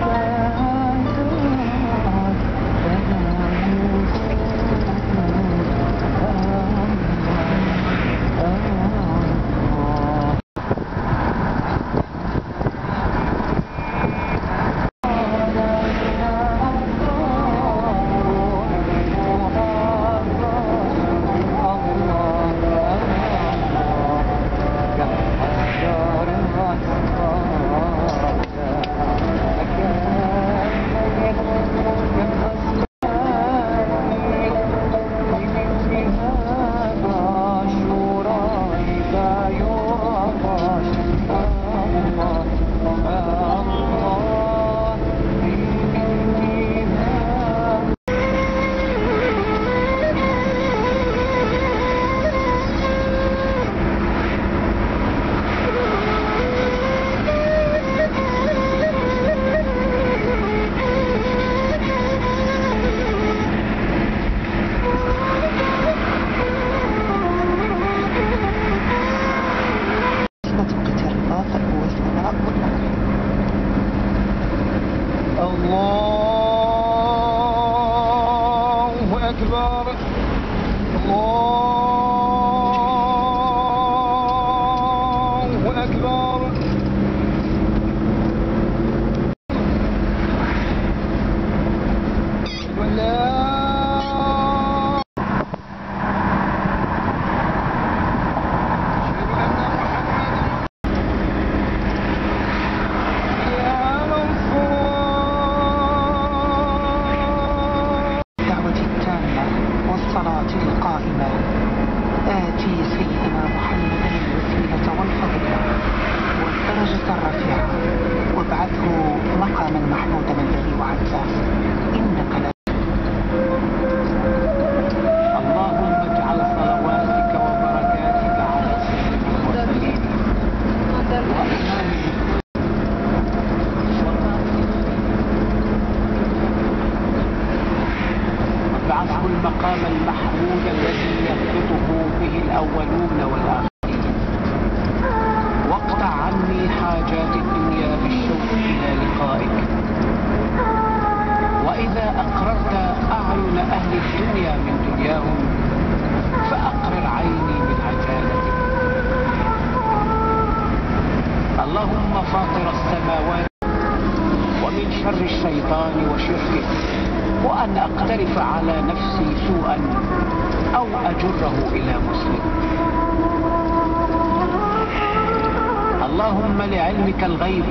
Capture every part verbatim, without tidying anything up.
الغيب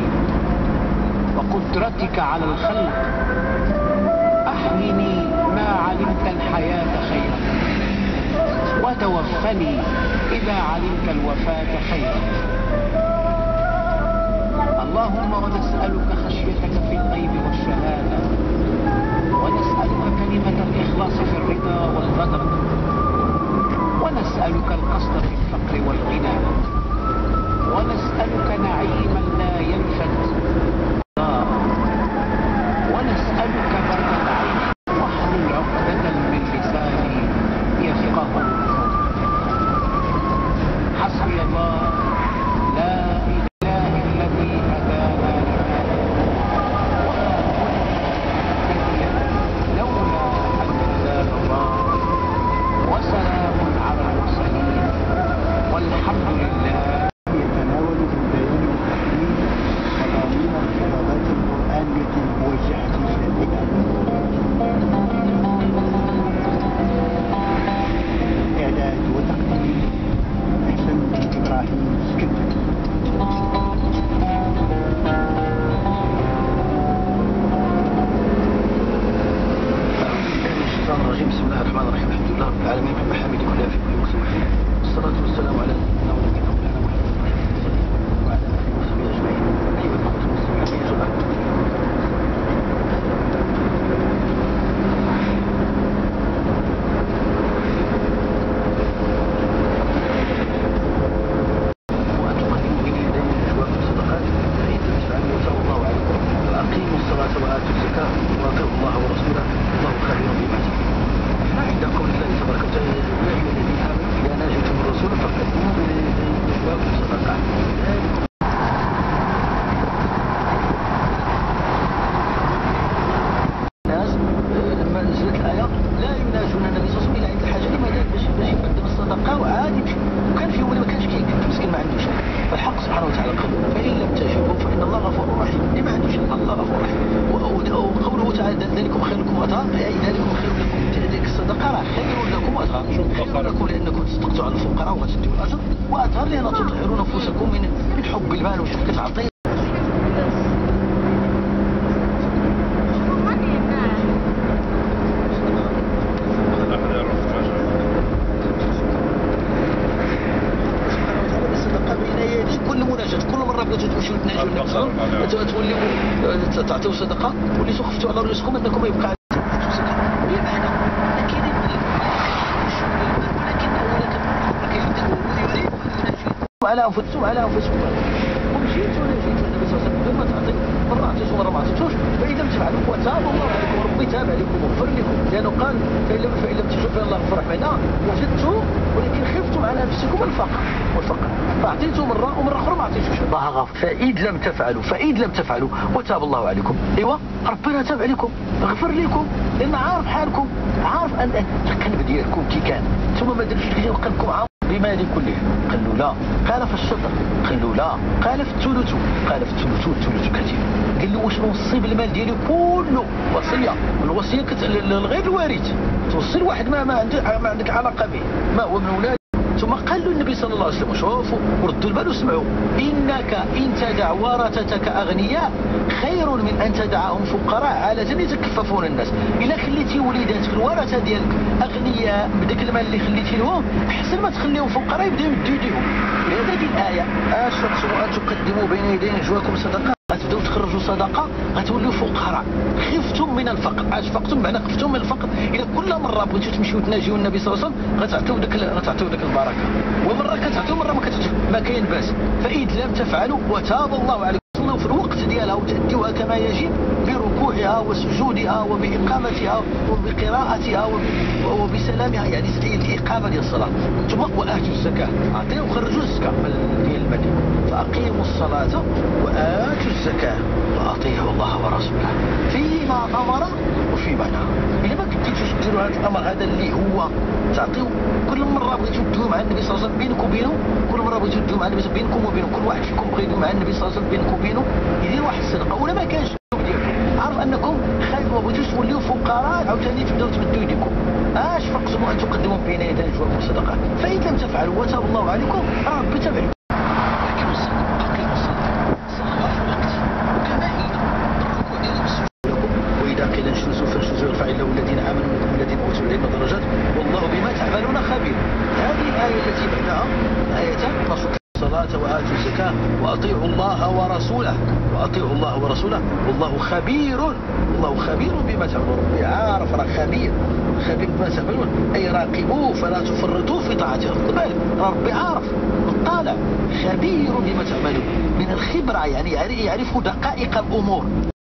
وقدرتك على الخلق أحيني ما علمت الحياة خيرا وتوفني إذا علمت الوفاة خيرا. اللهم ونسألك خشيتك في الغيب والشهادة، ونسألك كلمة الإخلاص في الرضا والغضب، ونسألك القصد في الفقر والغنى، ونسألك نعيما لا ينفد، ونسألك برد العين واحلل عقدة من لساني يفقه حسبي الله لا إله إلا الذي هدانا وما كنا لولا أن هدانا الله. وسلام على المرسلين والحمد لله. يتناول في البيان والتحليل قوانين الخطابات القرآنية الموجهة إلى البدع. إعداد وتقديم حسن إبراهيم اسكندري. بسم الله الرحمن الرحيم. الحمد لله رب العالمين بمحامد كلها في كل وقت وحين، والصلاة والسلام على سيدنا ونبينا مولانا محمد وعلى آله وصحبه أجمعين. أيها الأخوة المسلمون حيث بعد، وأتقدم إلى يدين الأشواق والصدقات فإن تفعلوا يسر الله عليكم. وأقيموا الصلاة وآتوا الزكاة وأطيعوا الله ورسوله والله خبير بما تعملون. عند قول الله تبارك وتعالى يا أيها الذين آمنوا إذا ناجيتم الرسول فقدموا بين يدي النجواكم صدقة. على الفقراء وغتديو الاجر، واطهر لان تطهرون نفوسكم من من حب المال وشوف كتعطي. كل مناجاة كل مرة بغيتو تمشيو تناجيو النبي توليو تعطيو صدقة وليتو خفتوا على رؤوسكم انكم يبقى بمعنى كاينين ولكن على انفسكم على انفسكم ومشيتوا وناجيتوا النبي صلى الله عليه وسلم بدون ما تعطي مرة عطيتو مرة ما عطيتوش، فإذا لم تفعلوا وتاب الله عليكم وربي تاب عليكم وغفر لكم، لأنه قال فإن لم فإن لم تجدوا فإن الله غفور رحمنا، وجدتوا ولكن خفتم على نفسكم الفقر والفقر فأعطيتوا مرة ومرة أخرى ما عطيتوش، الله غفر. فإذا لم تفعلوا فإذا لم تفعلوا وتاب الله عليكم، أيوة ربنا تاب عليكم غفر لكم لأن عارف حالكم، عارف أن القلب ديالكم كي كان، ثم ما درتش كي قلبكم عارف بمال كله. قال له لا. قال في الشطر. قال له لا. قال في الثلث. قال في الثلث والثلث كثير. قال له واش نوصي بالمال ديالي كله وصيه، والوصيه للغير الوارث، توصي لواحد ما ما عندك ما عندك علاقه به، ما هو من ولاد. ثم قال له النبي صلى الله عليه وسلم شوفوا وردوا البال واسمعوا، انك ان تدع ورثتك اغنياء خير من ان تدعهم فقراء عالة يتكففون الناس. الا خليتي وليداتك الورثه ديالك اغنياء بداك المال اللي خليتي لهم احسن ما تخليهم فقراء يبداو يديو يديهم. لهذه الايه اش تقسموا ان تقدموا بين يدي نجواكم صدقه، غتبداو تخرجوا صدقه غتولوا فقراء. خفتم من الفقر، اشفقتم معنى خفتم من الفقر. الى كل مره بغيتوا تمشيو تناجيو النبي صلى الله عليه وسلم غتعطيو داك غتعطيو داك البركه، ومره كتعطيو مره ما كتعطيو، ما كاين باس. فإذا لم تفعلوا وتاب الله عليكم، صلوا في الوقت ديالها وتأديوها كما يجب بركوعها وسجودها وبإقامتها وبقراءتها وبسلامها، يعني الإقامة ديال الصلاة. ثم وآتوا الزكاة، أعطيوا وخرجوا الزكاة ديال المال، فأقيموا الصلاة وآتوا الزكاة وأطيعوا الله ورسوله فيما أمر وفيما نهى. إذا ما كنتيش ديروا هذا الأمر هذا اللي هو تعطيو كل مرة بغيتو تدويو مع النبي صلى الله عليه وسلم بينك وبينه، كل مرة بغيتو تدويو مع النبي بينكم وبينه، كل واحد فيكم بغى يدوي مع النبي صلى الله عليه وسلم بينك وبينه يدير واحد الصدقة، ولا ما كانش عارف أنكم خايف ما بغيتوش توليو فقراء عاوتاني تبداو تمدوا يديكم. اش فاقسموا أن تقدموا بين يدي نجواكم صدقة، فإن لم تفعلوا وتاب الله عليكم ربي تاب عليكم. أقيموا الصلاة أقيموا الصلاة الصلاة في الوقت وكما هي الركوع ديال السجود، وإذا قيل انشزوا فانشزوا يرفع الله الذين آمنوا منكم والذين أوتوا العلم درجات والله بما تعملون خبير. هذه الآية التي بعدها آيتان الصلاة وآتوا الزكاة وأطيعوا الله ورسوله وأطيعوا الله ورسوله والله خبير، والله خبير بما تعملون. ربي عارف راه خبير، خبير بما تعملون أي راقبوه فلا تفرطوا في طاعته. خذ بالك ربي عارف مطالع خبير بما تعملون، من الخبرة يعني يعرف دقائق الأمور.